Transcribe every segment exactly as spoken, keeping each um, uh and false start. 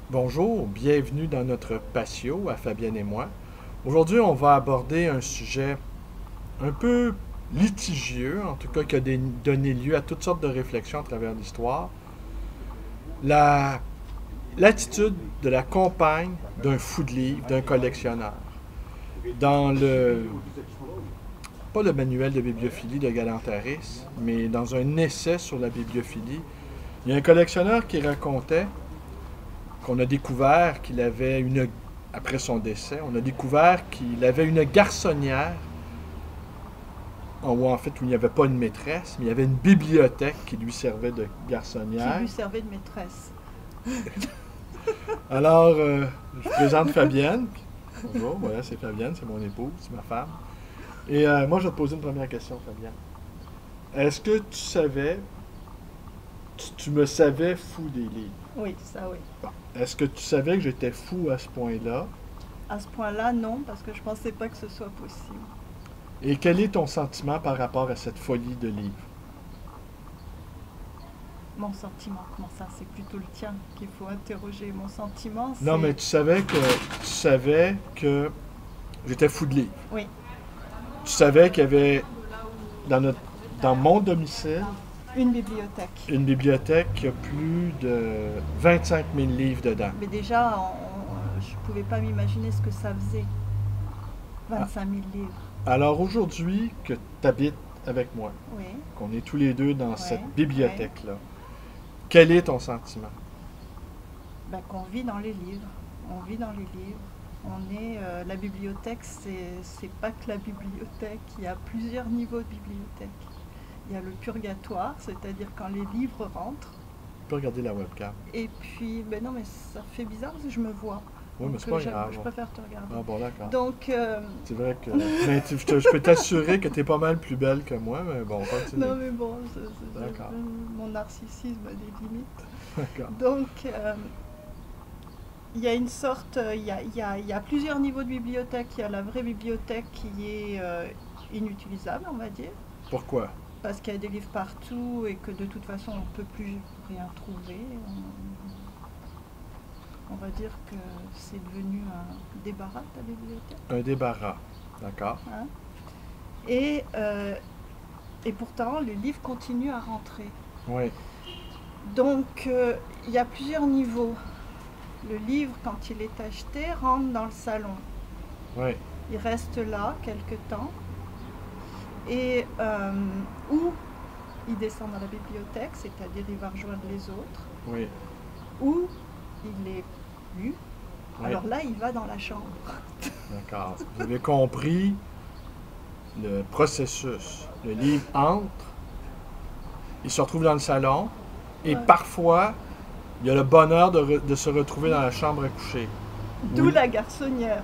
Bonjour, bienvenue dans notre patio à Fabienne et moi. Aujourd'hui, on va aborder un sujet un peu litigieux, en tout cas qui a des- donné lieu à toutes sortes de réflexions à travers l'histoire. La, l'attitude de la compagne d'un fou de livres, d'un collectionneur. Dans le, pas le manuel de bibliophilie de Galantaris, mais dans un essai sur la bibliophilie, il y a un collectionneur qui racontait qu'on a découvert qu'il avait une, après son décès, on a découvert qu'il avait une garçonnière, ou en fait où il n'y avait pas une maîtresse, mais il y avait une bibliothèque qui lui servait de Qui garçonnière. lui servait de maîtresse. Alors, euh, je présente Fabienne. Bonjour, voilà, c'est Fabienne, c'est mon épouse, c'est ma femme. Et euh, moi, je vais te poser une première question, Fabienne. Est-ce que tu savais, tu, tu me savais fou des livres? Oui, ça oui. Bon. Est-ce que tu savais que j'étais fou à ce point-là? À ce point-là, non, parce que je pensais pas que ce soit possible. Et quel est ton sentiment par rapport à cette folie de livres? Mon sentiment, comment ça, c'est plutôt le tien qu'il faut interroger. Mon sentiment, c'est... Non, mais tu savais que tu savais que j'étais fou de livres. Oui, Tu savais qu'il y avait dans notre dans mon domicile une bibliothèque. une bibliothèque qui a plus de vingt-cinq mille livres dedans. Mais déjà, on- on- je pouvais pas m'imaginer ce que ça faisait. vingt-cinq mille livres. Alors aujourd'hui que tu habites avec moi, Oui. qu'on est tous les deux dans Ouais, cette bibliothèque-là, quel est ton sentiment? Ben, qu'on vit dans les livres. On vit dans les livres. On est, euh, la bibliothèque, c'est, c'est pas que la bibliothèque. Il y a plusieurs niveaux de bibliothèque. Il y a le purgatoire, c'est-à-dire quand les livres rentrent. Tu peux regarder la webcam. Et puis, ben non, mais ça fait bizarre parce que je me vois. Oui, mais Donc, c'est pas euh, je, grave. je préfère te regarder. Ah bon, d'accord. Donc, euh, C'est vrai que. Mais tu- je, te- je peux t'assurer que tu es pas mal plus belle que moi, mais bon, continue. non, mais bon, c'est- c'est- D'accord. c'est- mon narcissisme a des limites. D'accord. Donc, euh, il y a une sorte, euh, il y a, il y a- il y a plusieurs niveaux de bibliothèque. Il y a la vraie bibliothèque qui est euh, inutilisable, on va dire, Pourquoi? parce qu'il y a des livres partout et que de toute façon on ne peut plus rien trouver. On, on va dire que c'est devenu un débarras de la bibliothèque. Un débarras. D'accord. Hein. Et, euh, et pourtant, les livres continuent à rentrer. Oui. Donc, euh, il y a plusieurs niveaux. Le livre, quand il est acheté, rentre dans le salon. Oui. Il reste là quelque temps. Et euh, ou il descend dans la bibliothèque, c'est-à-dire il va rejoindre les autres, Oui. ou il est lu. Oui. Alors là, il va dans la chambre. D'accord. Vous avez compris le processus. Le livre entre, il se retrouve dans le salon, et Ouais. parfois, il y a le bonheur de, re- de se retrouver dans la chambre à coucher. D'où Oui. la garçonnière.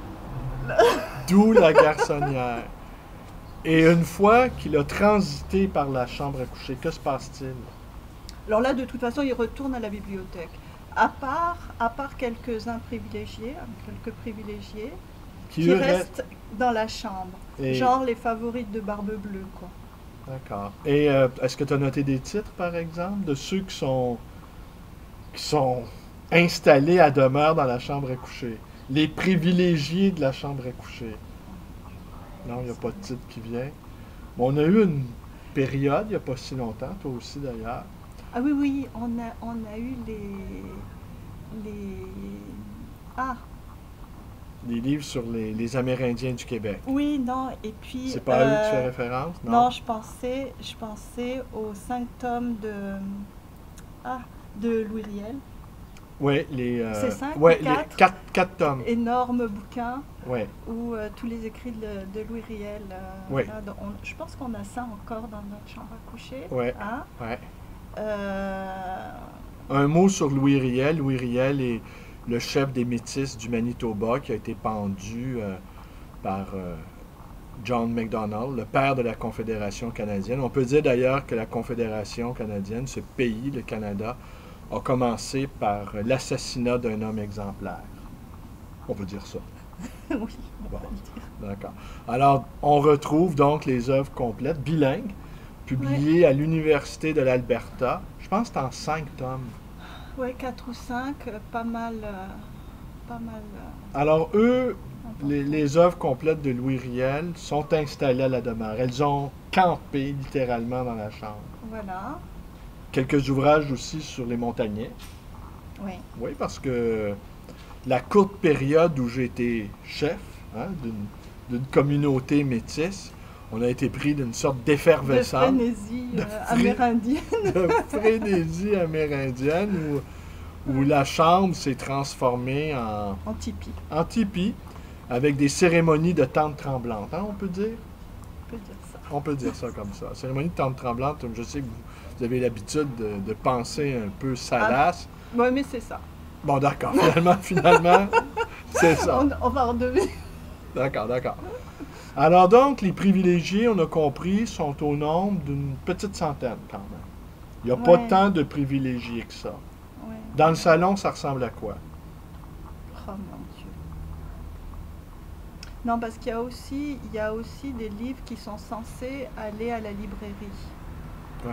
D'où la garçonnière. Et une fois qu'il a transité par la chambre à coucher, que se passe-t-il? Alors là, de toute façon, il retourne à la bibliothèque. À part, à part quelques-uns privilégiés, quelques privilégiés, Qui qui eux restent dans la chambre. Et- Genre les favorites de Barbe Bleue, quoi. D'accord. Et euh, est-ce que tu as noté des titres, par exemple, de ceux qui sont, qui sont installés à demeure dans la chambre à coucher? Les privilégiés de la chambre à coucher. Non, il n'y a pas de titre qui vient. Bon, on a eu une période, il n'y a pas si longtemps, toi aussi d'ailleurs. Ah oui, oui, on a, on a eu les... les... Ah, Des livres sur les, les Amérindiens du Québec. oui, non, et puis... C'est pas à eux que tu fais euh, référence? Non. non, je pensais, je pensais aux cinq tomes de... Ah, de Louis Riel. Oui, les. euh, C'est cinq ouais, ou les quatre? quatre, quatre tomes. Énorme bouquin Ouais. où euh, tous les écrits de, de Louis Riel. euh, Oui. là, donc on- je pense qu'on a ça encore dans notre chambre à coucher. Ouais. Hein. Ouais. Euh, Un mot sur Louis Riel. Louis Riel est le chef des Métis du Manitoba qui a été pendu euh, par euh, John Macdonald, le père de la Confédération canadienne. On peut dire d'ailleurs que la Confédération canadienne, ce pays, le Canada, a commencé par l'assassinat d'un homme exemplaire. On peut dire ça. oui, on Bon. va le dire. D'accord. Alors, on retrouve donc les œuvres complètes, bilingues, publiées à l'Université de l'Alberta. Je pense que c'est en cinq tomes. ouais, quatre ou cinq, euh, pas mal, euh, pas mal. euh, Alors, eux, importants. les, les œuvres complètes de Louis Riel sont installées à la demeure. Elles ont campé littéralement dans la chambre. Voilà, Quelques ouvrages aussi sur les montagnais. oui. Oui, parce que la courte période où j'ai été chef hein, d'une d'une communauté métisse, on a été pris d'une sorte De d'effervescence, frénésie de euh, fré- amérindienne. de frénésie amérindienne où, où la chambre s'est transformée en, En tipi, en tipi avec des cérémonies de tente tremblante, hein, on peut dire? on peut dire ça. On peut dire ça comme ça. Cérémonie de tente tremblante, je sais que vous, vous avez l'habitude de, de penser un peu salace. Ouais, mais c'est ça. Bon, d'accord, finalement, finalement, c'est ça. On, on va redevenir. D'accord, d'accord. Alors donc, les privilégiés, on a compris, sont au nombre d'une petite centaine quand même. Il n'y a pas Ouais. tant de privilégiés que ça. Ouais. Dans le salon, ça ressemble à quoi? Oh mon Dieu. Non, parce qu'il y a aussi, il y a aussi des livres qui sont censés aller à la librairie. Oui.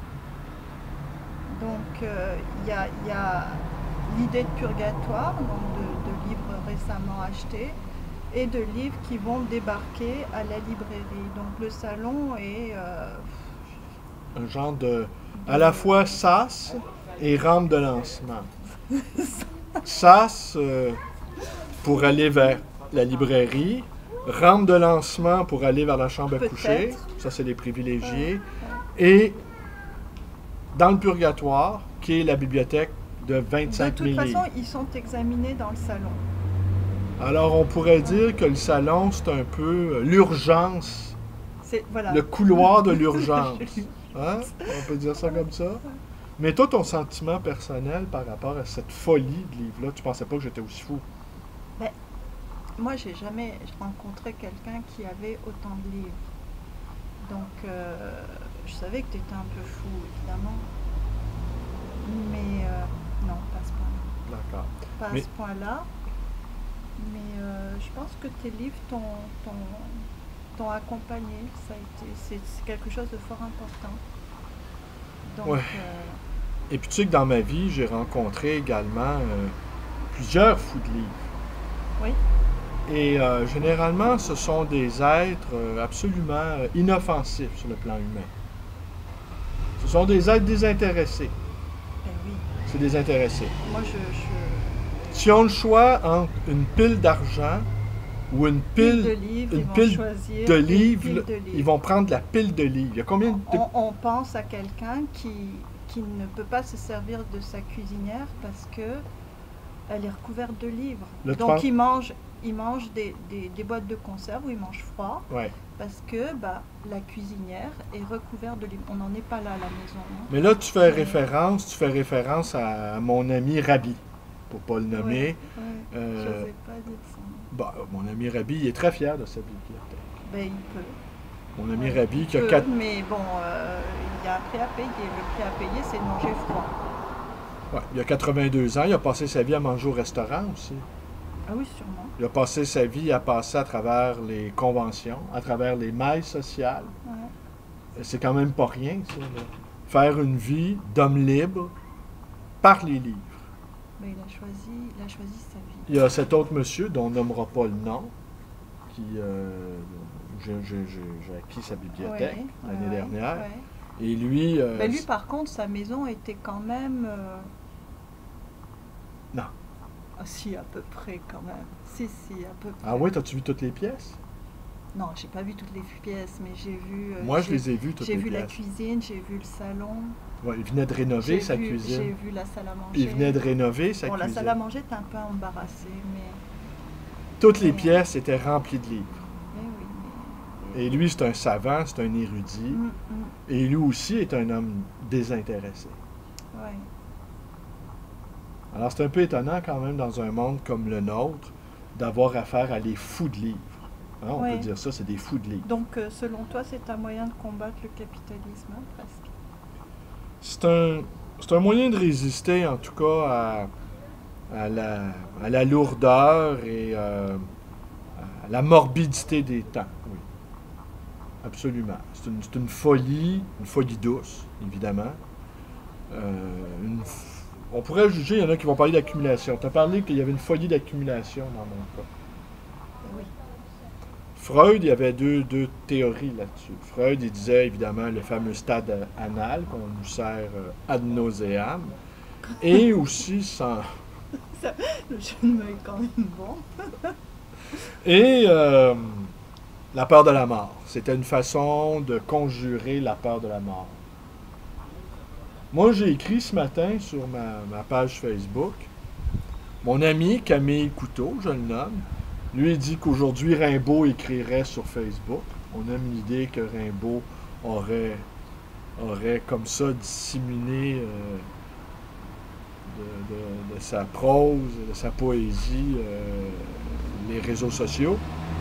Donc, euh, il y a, il y a l'idée de purgatoire, donc de, de livres récemment achetés, et de livres qui vont débarquer à la librairie. Donc, le salon est euh, Un genre de... à la fois sas et rampe de lancement. Sas euh, pour aller vers la librairie, rampe de lancement pour aller vers la chambre à Peut-être. coucher, ça c'est les privilégiés, et dans le purgatoire, qui est la bibliothèque de de vingt-cinq toute mille façon, livres. ils sont examinés dans le salon. Alors on pourrait dire que le salon, c'est un peu euh, l'urgence, C'est voilà. le couloir de l'urgence. Hein? On peut dire ça comme ça. Mais toi, ton sentiment personnel par rapport à cette folie de livres-là, tu pensais pas que j'étais aussi fou? Moi, j'ai jamais rencontré quelqu'un qui avait autant de livres. Donc, euh, je savais que tu étais un peu fou, évidemment. Mais euh, non, pas à ce point-là. D'accord. Pas à Mais- ce point-là. Mais euh, je pense que tes livres t'ont, t'ont, t'ont accompagné. Ça a été, c'est, c'est quelque chose de fort important. Donc, Ouais. euh, Et puis tu sais que dans ma vie, j'ai rencontré également euh, plusieurs fous de livres. oui, Et euh, généralement, ce sont des êtres euh, absolument euh, inoffensifs sur le plan humain. Ce sont des êtres désintéressés. ben oui. C'est désintéressé. Moi, je, je Si on le choix entre une pile d'argent ou une pile de pile, livres, une ils vont pile choisir de une livres, pile de ils livres. vont prendre la pile de livres. Il y a combien de... On, on pense à quelqu'un qui, qui ne peut pas se servir de sa cuisinière parce que elle est recouverte de livres. Le Donc trois- il mange, il mange des, des- des boîtes de conserve où il mange froid Ouais. parce que bah, la cuisinière est recouverte de livres. On n'en est pas là à la maison. hein. Mais là, tu fais Mais- référence, tu fais référence à mon ami Rabi, pour pas le nommer. Ouais, ouais, Euh, je n'osais pas dire son nom. Bah, mon ami Rabi, il est très fier de sa bibliothèque. Ben, il peut. Mon ami Ouais, Rabi il qui a peut, quatre... Mais bon, euh, il y a un prix à payer. Le prix à payer, c'est de manger froid. ouais, il a quatre-vingt-deux ans, il a passé sa vie à manger au restaurant aussi. Ah oui, sûrement. Il a passé sa vie à passer à travers les conventions, à travers les mailles sociales. Ouais. C'est quand même pas rien, ça. Là. Faire une vie d'homme libre par les livres. Ben, il a choisi, il a choisi sa vie. Il y a cet autre monsieur, dont on nommera pas le nom, qui... euh, j'ai, j'ai- j'ai- j'ai acquis sa bibliothèque Ouais, l'année ouais, dernière. ouais. Et lui... euh, Ben, lui, par contre, sa maison était quand même. euh, Non. Ah, si, à peu près, quand même. Si, si, à peu près. Ah oui, t'as-tu vu toutes les pièces? Non, j'ai pas vu toutes les pièces, mais j'ai vu. euh, Moi, je j'ai- les ai vues, toutes J'ai les vu la pièces. cuisine, j'ai vu le salon. Ouais, il venait de rénover J'ai sa vu, J'ai cuisine. vu la salle à manger. Il venait de rénover sa Bon, la cuisine. salle à manger était un peu embarrassée, mais. Toutes les mais- pièces étaient remplies de livres. Mais oui, mais. Et lui, c'est un savant, c'est un érudit. Mm, mm, Et lui aussi est un homme désintéressé. ouais. Alors c'est un peu étonnant quand même dans un monde comme le nôtre d'avoir affaire à les fous de livres. Hein, on Ouais. peut dire ça, c'est des fous de livres. Donc, euh, selon toi, c'est un moyen de combattre le capitalisme, hein, presque. C'est un, c'est un moyen de résister en tout cas à, à, la, à la lourdeur et euh, à la morbidité des temps. Oui. Absolument. C'est une, c'est une folie, une folie douce, évidemment. Euh, une f- on pourrait juger, il y en a qui vont parler d'accumulation. Tu as parlé qu'il y avait une folie d'accumulation dans mon cas. Oui. Freud, il y avait deux, deux théories là-dessus. Freud, il disait évidemment le fameux stade anal qu'on nous sert euh, ad nauseam. Et aussi sans... Ça, le jeu de mots est quand même bon. Et euh, la peur de la mort. C'était une façon de conjurer la peur de la mort. Moi, j'ai écrit ce matin sur ma, ma page Facebook. Mon ami Camille Couteau, je le nomme, lui il dit qu'aujourd'hui Rimbaud écrirait sur Facebook. On a l'idée que Rimbaud aurait, aurait comme ça disséminé euh, de, de, de sa prose, de sa poésie, euh, les réseaux sociaux.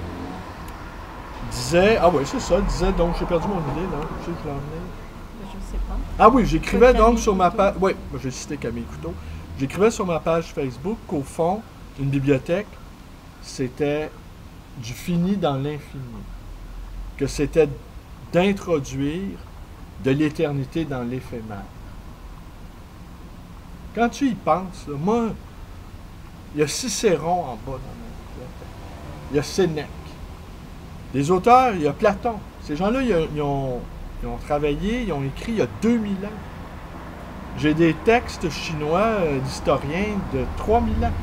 Disait, ah oui, c'est ça, disait, donc j'ai perdu mon idée, là, je sais que je l'ai emmené. Je sais pas. Ah oui, j'écrivais donc Camille sur ma Couteau. page, oui, j'ai cité Camille Couteau, j'écrivais sur ma page Facebook qu'au fond, une bibliothèque, c'était du fini dans l'infini, que c'était d'introduire de l'éternité dans l'éphémère. Quand tu y penses, là, moi, il y a Cicéron en bas dans ma bibliothèque. Il y a Sénèque. Des auteurs, il y a Platon. Ces gens-là, ils, ils ont, ils ont travaillé, ils ont écrit il y a deux mille ans. J'ai des textes chinois euh, d'historiens de trois mille ans.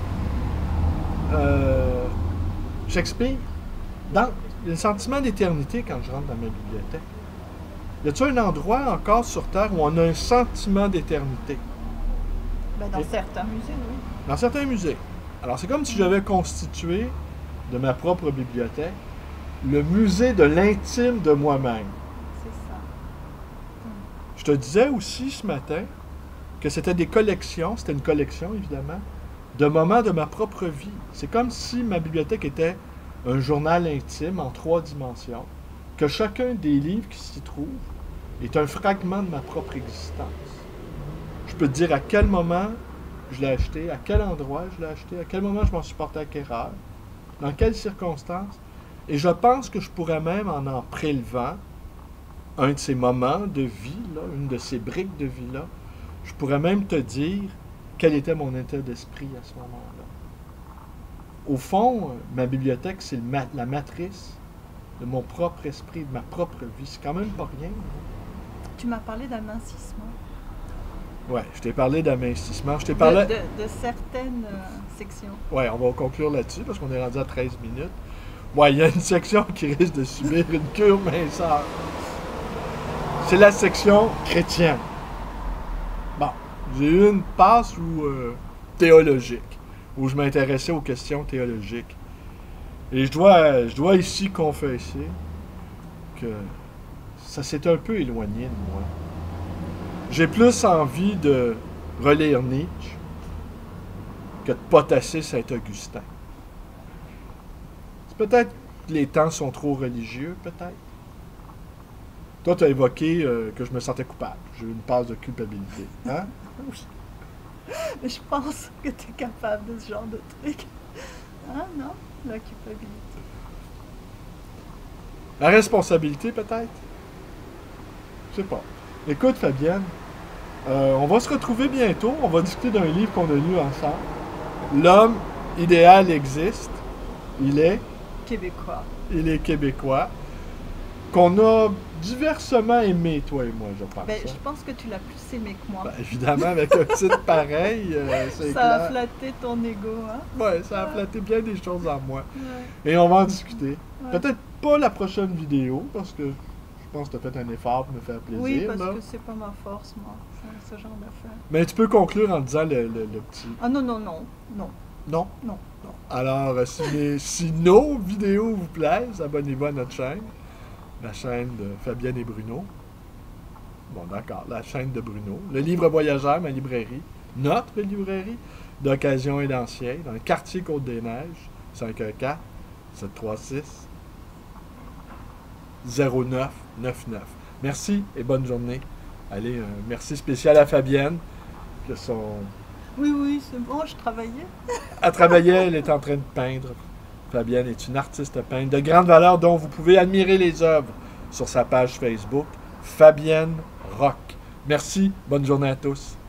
Euh, Shakespeare. Dans, il y a le sentiment d'éternité quand je rentre dans ma bibliothèque. Y a-t-il un endroit encore sur Terre où on a un sentiment d'éternité? Ben, dans Et- certains musées, oui. Dans certains musées. Alors, c'est comme si j'avais constitué de ma propre bibliothèque le musée de l'intime de moi-même. C'est ça. Je te disais aussi ce matin que c'était des collections, c'était une collection évidemment, de moments de ma propre vie. C'est comme si ma bibliothèque était un journal intime en trois dimensions, que chacun des livres qui s'y trouvent est un fragment de ma propre existence. Je peux te dire à quel moment je l'ai acheté, à quel endroit je l'ai acheté, à quel moment je m'en suis porté acquéreur, dans quelles circonstances. Et je pense que je pourrais même, en en prélevant un de ces moments de vie, là, une de ces briques de vie-là, je pourrais même te dire quel était mon état d'esprit à ce moment-là. Au fond, euh, ma bibliothèque, c'est le ma- la matrice de mon propre esprit, de ma propre vie. C'est quand même pas rien. Tu m'as parlé d'amincissement. Ouais, je t'ai parlé d'amincissement. Je t'ai De, parlé... de- de certaines euh, sections. Ouais, on va conclure là-dessus parce qu'on est rendu à treize minutes. Ouais, il y a une section qui risque de subir une cure minceur. C'est la section chrétienne. Bon, j'ai eu une passe où, euh, théologique, où je m'intéressais aux questions théologiques. Et je dois, je dois ici confesser que ça s'est un peu éloigné de moi. J'ai plus envie de relire Nietzsche que de potasser Saint-Augustin. C'est peut-être que les temps sont trop religieux, peut-être. Toi, tu as évoqué euh, que je me sentais coupable. J'ai eu une passe de culpabilité. Hein? Oui. Mais je pense que tu es capable de ce genre de truc. Ah non, la culpabilité. La responsabilité, peut-être? Je sais pas. Écoute, Fabienne, euh, on va se retrouver bientôt. On va discuter d'un livre qu'on a lu ensemble. L'homme idéal existe. Il est, Québécois. il est québécois. Qu'on a diversement aimé, toi et moi, je pense. Ben, hein. je pense que tu l'as plus aimé que moi. Ben, évidemment, avec un titre pareil, euh, c'est Ça a clair. flatté ton ego, hein? Ouais, ça a flatté bien des choses en moi. Ouais. Et on va en discuter. Ouais. Peut-être pas la prochaine vidéo, parce que je pense que tu as fait un effort pour me faire plaisir. Oui, parce là. que c'est pas ma force, moi, ce, ce genre d'affaires. Mais tu peux conclure en disant le, le- le petit... Ah non, non, non, non, Non? non. Non. Alors, euh, si, les- si nos vidéos vous plaisent, abonnez-vous à notre chaîne. La chaîne de Fabienne et Bruno. Bon, d'accord, la chaîne de Bruno. Le livre voyageur, ma librairie. Notre librairie d'occasion et d'ancien, dans le quartier Côte-des-Neiges, cinq un quatre, sept trois six, zéro neuf neuf neuf. Merci et bonne journée. Allez, un merci spécial à Fabienne, que son... Oui, oui, c'est bon, je travaillais. Elle travaillait, elle est en train de peindre. Fabienne est une artiste peintre de grande valeur dont vous pouvez admirer les œuvres sur sa page Facebook, Fabienne Rock. Merci, bonne journée à tous.